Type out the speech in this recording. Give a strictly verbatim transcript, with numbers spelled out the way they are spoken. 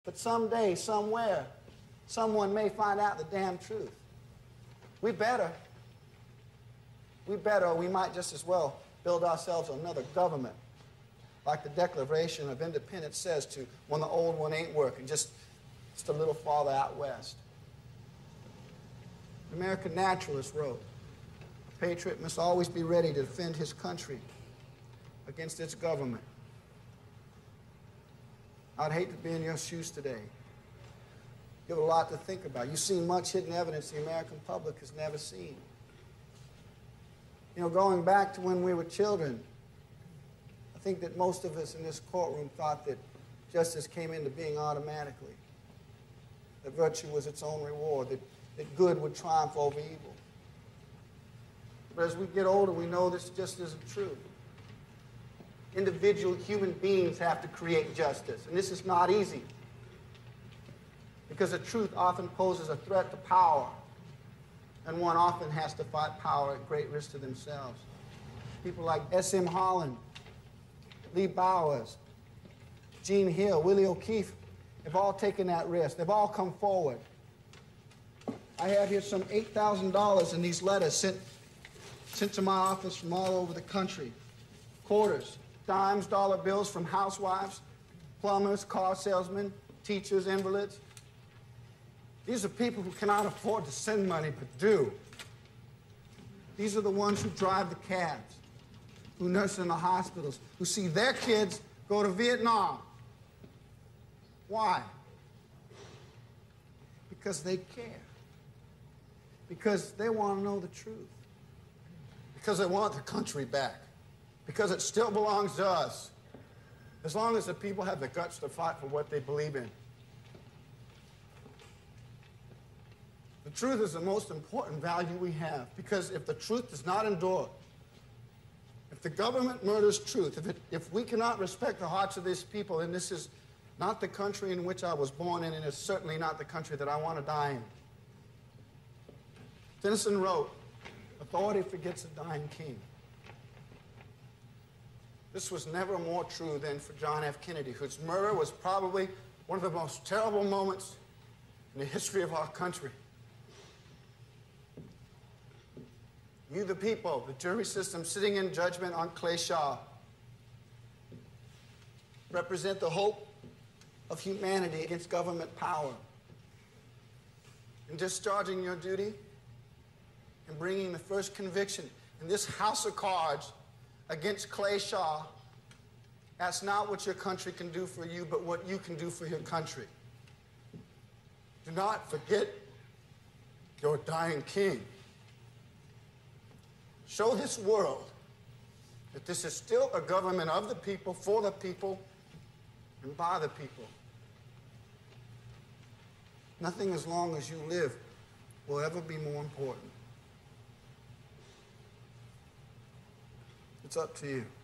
But someday, somewhere, someone may find out the damn truth. We better. We better, or we might just as well build ourselves another government, like the Declaration of Independence says to, when the old one ain't working, just, just a little farther out west. The American naturalist wrote, "A patriot must always be ready to defend his country against its government." I'd hate to be in your shoes today. You have a lot to think about. You've seen much hidden evidence the American public has never seen. You know, going back to when we were children, I think that most of us in this courtroom thought that justice came into being automatically, that virtue was its own reward, that, that good would triumph over evil. But as we get older, we know this just isn't true. Individual human beings have to create justice, and this is not easy, because the truth often poses a threat to power, and one often has to fight power at great risk to themselves. People like S M Holland, Lee Bowers, Gene Hill, Willie O'Keefe have all taken that risk. They've all come forward. I have here some eight thousand dollars in these letters sent, sent to my office from all over the country. Quarters, dimes, dollar bills from housewives, plumbers, car salesmen, teachers, invalids. These are people who cannot afford to send money, but do. These are the ones who drive the cabs, who nurse in the hospitals, who see their kids go to Vietnam. Why? Because they care. Because they want to know the truth. Because they want the country back. Because it still belongs to us, as long as the people have the guts to fight for what they believe in. The truth is the most important value we have, because if the truth does not endure, if the government murders truth, if, it, if we cannot respect the hearts of these people, then this is not the country in which I was born in, and it's certainly not the country that I want to die in. Tennyson wrote, "Authority forgets a dying king." This was never more true than for John F. Kennedy, whose murder was probably one of the most terrible moments in the history of our country. You, the people, the jury system sitting in judgment on Clay Shaw, represent the hope of humanity against government power. In discharging your duty and bringing the first conviction in this house of cards against Clay Shaw, that's not what your country can do for you, but what you can do for your country. Do not forget your dying king. Show this world that this is still a government of the people, for the people, and by the people. Nothing as long as you live will ever be more important. It's up to you.